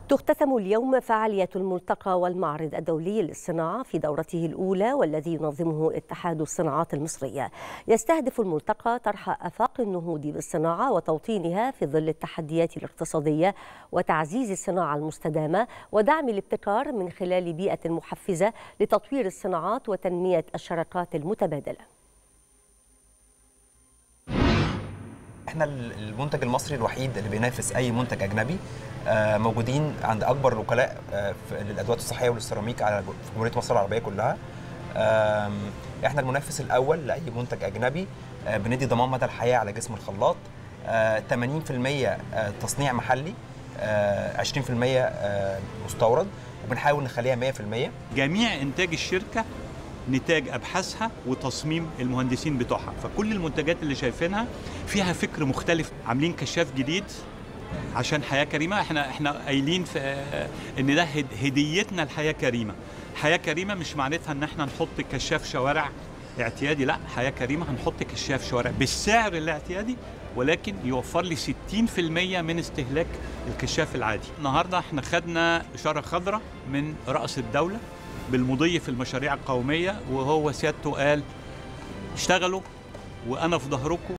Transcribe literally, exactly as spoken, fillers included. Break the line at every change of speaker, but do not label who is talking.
تختتم اليوم فعالية الملتقى والمعرض الدولي للصناعة في دورته الأولى، والذي ينظمه اتحاد الصناعات المصرية. يستهدف الملتقى طرح آفاق النهوض بالصناعة وتوطينها في ظل التحديات الاقتصادية، وتعزيز الصناعة المستدامة ودعم الابتكار من خلال بيئة محفزة لتطوير الصناعات وتنمية الشراكات المتبادلة.
احنا المنتج المصري الوحيد اللي بينافس اي منتج اجنبي، موجودين عند اكبر الوكلاء للادوات الصحيه وللسيراميك على جمهوريه مصر العربيه كلها. احنا المنافس الاول لاي منتج اجنبي، بندي ضمان مدى الحياه على جسم الخلاط، ثمانين بالمئة تصنيع محلي، عشرين بالمئة مستورد، وبنحاول نخليها مئة بالمئة.
جميع انتاج الشركه نتاج ابحاثها وتصميم المهندسين بتوعها، فكل المنتجات اللي شايفينها فيها فكر مختلف. عاملين كشاف جديد عشان حياه كريمه. احنا احنا قايلين في ان ده هديتنا لحياه كريمه. حياه كريمه مش معناتها ان احنا نحط كشاف شوارع اعتيادي، لا، حياه كريمه هنحط كشاف شوارع بالسعر الاعتيادي، ولكن يوفر لي ستين بالمئة من استهلاك الكشاف العادي. النهارده احنا خدنا اشاره خضراء من رئيس الدوله بالمضي في المشاريع القومية، وهو سيادته قال اشتغلوا وأنا في ظهركم.